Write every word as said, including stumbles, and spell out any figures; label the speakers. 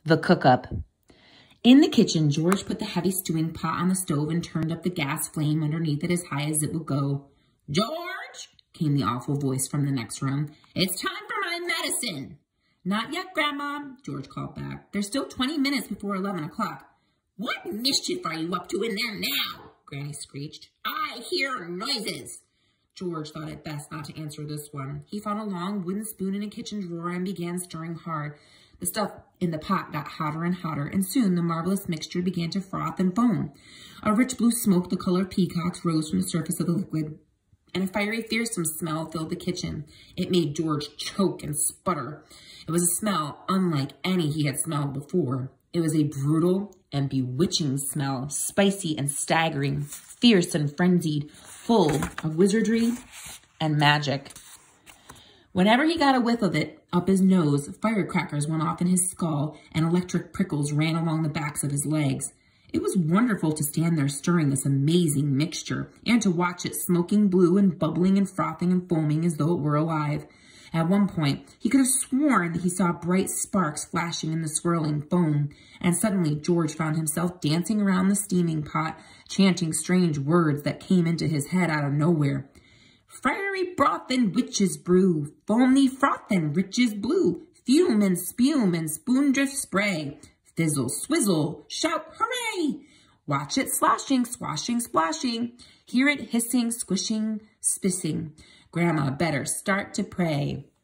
Speaker 1: The cook-up. In the kitchen, George put the heavy stewing pot on the stove and turned up the gas flame underneath it as high as it would go. "George," came the awful voice from the next room, "it's time for my medicine." "Not yet, Grandma," George called back. "There's still twenty minutes before eleven o'clock. "What mischief are you up to in there now?" Granny screeched. "I hear noises." George thought it best not to answer this one. He found a long wooden spoon in a kitchen drawer and began stirring hard. The stuff in the pot got hotter and hotter, and soon the marvelous mixture began to froth and foam. A rich blue smoke the color of peacocks rose from the surface of the liquid, and a fiery, fearsome smell filled the kitchen. It made George choke and sputter. It was a smell unlike any he had smelled before. It was a brutal and bewitching smell, spicy and staggering, fierce and frenzied, full of wizardry and magic. Whenever he got a whiff of it up his nose, firecrackers went off in his skull and electric prickles ran along the backs of his legs. It was wonderful to stand there stirring this amazing mixture and to watch it smoking blue and bubbling and frothing and foaming as though it were alive. At one point, he could have sworn that he saw bright sparks flashing in the swirling foam, and suddenly George found himself dancing around the steaming pot, chanting strange words that came into his head out of nowhere. "Fiery broth and witch's brew, foamy froth and riches blue, fume and spume and spoondrift spray, fizzle, swizzle, shout hooray! Watch it sloshing, swashing, splashing, hear it hissing, squishing, spissing. Grandma better start to pray."